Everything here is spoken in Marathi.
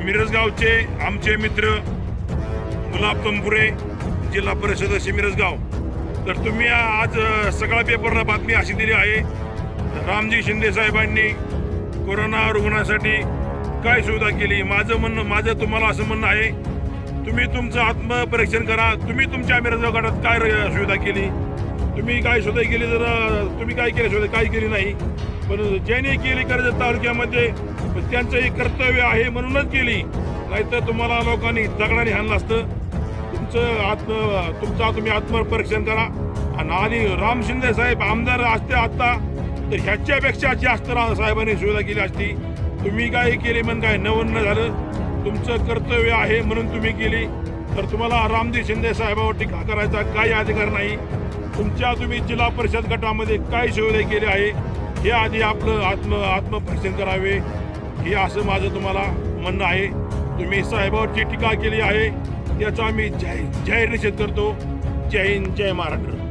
मिरजगावचे आमचे मित्र गुलाब तंपुरे, जिल्हा परिषद सदस्य मिरजगाव. तर तुम्ही आज सगळ्या पेपरला बातमी अशी दिली आहे, रामजी शिंदे साहेबांनी कोरोना रुग्णांसाठी काय सुविधा केली. माझं तुम्हाला असं म्हणणं आहे, तुम्ही तुमचं आत्मपरीक्षण करा. तुम्ही तुमच्या मिरजगाव गटात काय सुविधा केली, तुम्ही काय सुविधा केली, तर तुम्ही काय केली सुविधा, काही केली नाही. पण ज्यांनी केली कर्जत तालुक्यामध्ये त्यांचं एक कर्तव्य आहे म्हणूनच केली, नाहीतर तुम्हाला लोकांनी दगडाने हाणलं असतं. तुम्ही आत्मपरीक्षण करा. आणि राम शिंदे साहेब आमदार असते आता तर ह्याच्यापेक्षा जास्त साहेबांनी सुविधा केली असती. तुम्ही काय केली म्हणून काय नवन्न झालं, तुमचं कर्तव्य आहे म्हणून तुम्ही केली. तर तुम्हाला रामजी शिंदे साहेबांवर टीका करायचा काही अधिकार नाही. तुम्ही जिल्हा परिषद गटामध्ये काय सुविधा केली आहे हे आधी आपलं आत्मपरीक्षण करावे, हे असं माझं तुम्हाला म्हणणं आहे. तुम्ही साहेबांवरची टीका केली आहे त्याचा आम्ही जाहीर निषेध करतो. जय हिंद, जय महाराष्ट्र.